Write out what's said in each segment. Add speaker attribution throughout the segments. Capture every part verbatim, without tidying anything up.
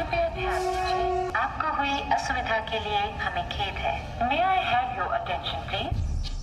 Speaker 1: कृपया ध्यान दीजिए, आपको हुई असुविधा के लिए हमें खेद है। May I have your attention please.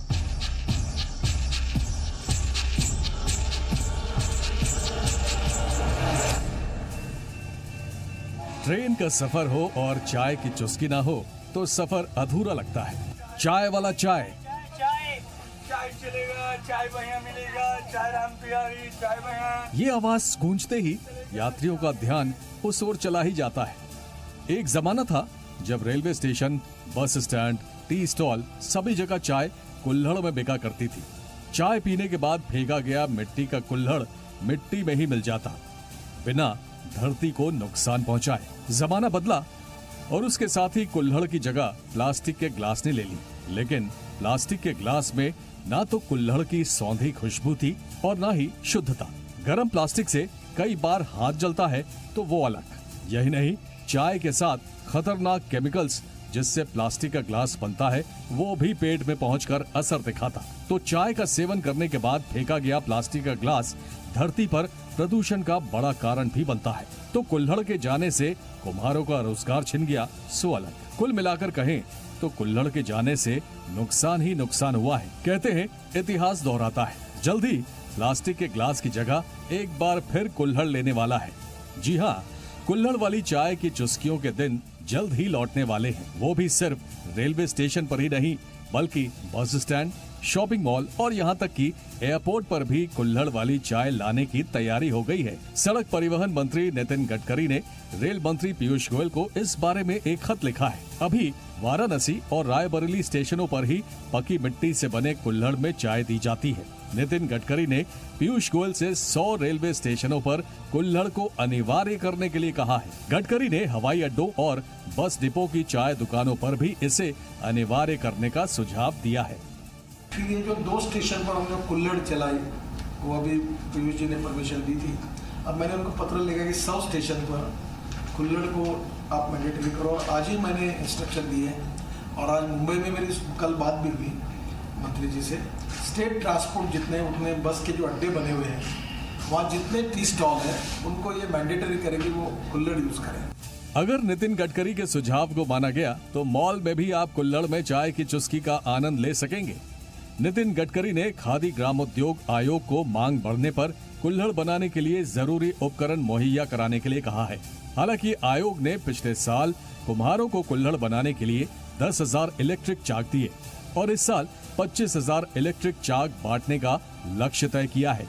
Speaker 2: Train का सफर हो और चाय की चुस्की ना हो तो सफर अधूरा लगता है। चाय वाला चाय
Speaker 3: चाय चाय चलेगा, चाय बढ़िया मिलेगा, चाय राम प्यारी, चाय बढ़िया।
Speaker 2: ये आवाज गूंजते ही यात्रियों का ध्यान उस ओर चला ही जाता है। एक जमाना था जब railway station, bus stand, tea stall सभी जगह चाय कुल्हड़ में बिका करती थी। चाय पीने के बाद फेंका गया मिट्टी का कुल्हड़ मिट्टी में ही मिल जाता, बिना धरती को नुकसान पहुंचाए। जमाना बदला और उसके साथ ही कुल्हड़ की जगह प्लास्टिक के ग्लास ने ले ली। लेकिन प्लास्टिक के ग्लास में ना तो कुल्हड़ की सौंधी खुशबू थी और ना ही शुद्धता। गरम प्लास्टिक से कई बार हाथ जलता है तो वो अलग। यही नहीं, चाय के साथ खतरनाक केमिकल्स जिससे प्लास्टिक का ग्लास बनता है वो भी पेट में पहुंचकर असर दिखाता। तो चाय का सेवन करने के बाद फेंका गया प्लास्टिक का ग्लास धरती पर प्रदूषण का बड़ा कारण भी बनता है। तो कुल्हड़ के जाने से कुम्हारों का रोजगार छिन गया सो अलग। कुल मिलाकर कहें तो कुल्हड़ के जाने से नुकसान ही नुकसान हुआ है। कहते हैं इतिहास दोहराता है। जल्द ही प्लास्टिक के ग्लास की जगह एक बार फिर कुल्हड़ लेने वाला है। जी हाँ, कुल्हड़ वाली चाय की चुस्कियों के दिन जल्द ही लौटने वाले हैं। वो भी सिर्फ रेलवे स्टेशन पर ही नहीं बल्कि बस स्टैंड, शॉपिंग मॉल और यहाँ तक कि एयरपोर्ट पर भी कुल्हड़ वाली चाय लाने की तैयारी हो गई है। सड़क परिवहन मंत्री नितिन गडकरी ने रेल मंत्री पीयूष गोयल को इस बारे में एक खत लिखा है। अभी वाराणसी और रायबरेली स्टेशनों पर ही पकी मिट्टी से बने कुल्हड़ में चाय दी जाती है। नितिन गडकरी ने पीयूष गोयल से सौ रेलवे स्टेशनों पर कुल्हड़ को अनिवार्य करने के लिए कहा है। गडकरी ने हवाई अड्डों और बस डिपो की चाय दुकानों पर भी इसे अनिवार्य करने का सुझाव दिया है।
Speaker 4: ये जो दो स्टेशन पर हमने कुल्हड़ चलाई वो अभी पीयूष जी ने परमिशन दी थी। अब मैंने उनको पत्र लिखा कि सौ स्टेशन पर कुल्हड़ को आप मैंडेटरी करो। आज ही मैंने इंस्ट्रक्शन दिए और आज मुंबई में मेरी कल बात भी हुई मंत्री जी से। स्टेट ट्रांसपोर्ट जितने उतने बस के जो अड्डे बने हुए हैं वहाँ जितने टी स्टॉल है उनको ये मैंडेटरी करेगी वो कुल्हड़ यूज करें।
Speaker 2: अगर नितिन गडकरी के सुझाव को माना गया तो मॉल में भी आप कुल्हड़ में चाय की चुस्की का आनंद ले सकेंगे। नितिन गडकरी ने खादी ग्रामोद्योग आयोग को मांग बढ़ने पर कुल्हड़ बनाने के लिए जरूरी उपकरण मुहैया कराने के लिए कहा है। हालांकि आयोग ने पिछले साल कुम्हारों को कुल्हड़ बनाने के लिए दस हजार इलेक्ट्रिक चाक दिए और इस साल पच्चीस हजार इलेक्ट्रिक चाक बांटने का लक्ष्य तय किया है।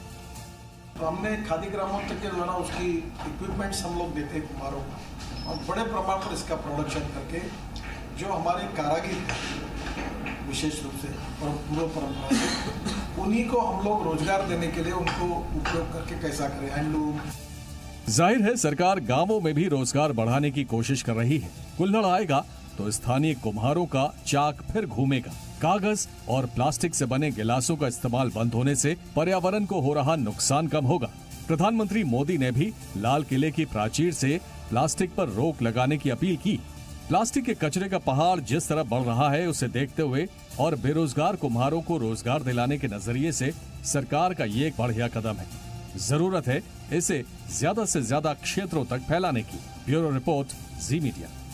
Speaker 4: तो हमने खादी ग्रामोद्योग के द्वारा उसकी इक्विपमेंट्स हम लोग देते हैं कुम्हारों को और बड़े प्रमाण पर इसका प्रोडक्शन करके जो हमारे कारागिर हैं विशेष रूप से और पूर्व परंपरा से उन्हीं को हम लोग रोजगार देने के लिए उनको उपयोग करके कैसा करें हैंडलूम।
Speaker 2: जाहिर है सरकार गांवों में भी रोजगार बढ़ाने की कोशिश कर रही है। कुल्हड़ आएगा तो स्थानीय कुम्हारों का चाक फिर घूमेगा। कागज और प्लास्टिक से बने गिलासों का इस्तेमाल बंद होने से पर्यावरण को हो रहा नुकसान कम होगा। प्रधानमंत्री मोदी ने भी लाल किले की प्राचीर से प्लास्टिक पर रोक लगाने की अपील की। प्लास्टिक के कचरे का पहाड़ जिस तरह बढ़ रहा है उसे देखते हुए और बेरोजगार कुम्हारों को रोजगार दिलाने के नजरिए से सरकार का ये एक बढ़िया कदम है। जरूरत है इसे ज्यादा से ज्यादा क्षेत्रों तक फैलाने की। Bureau report, Zee media.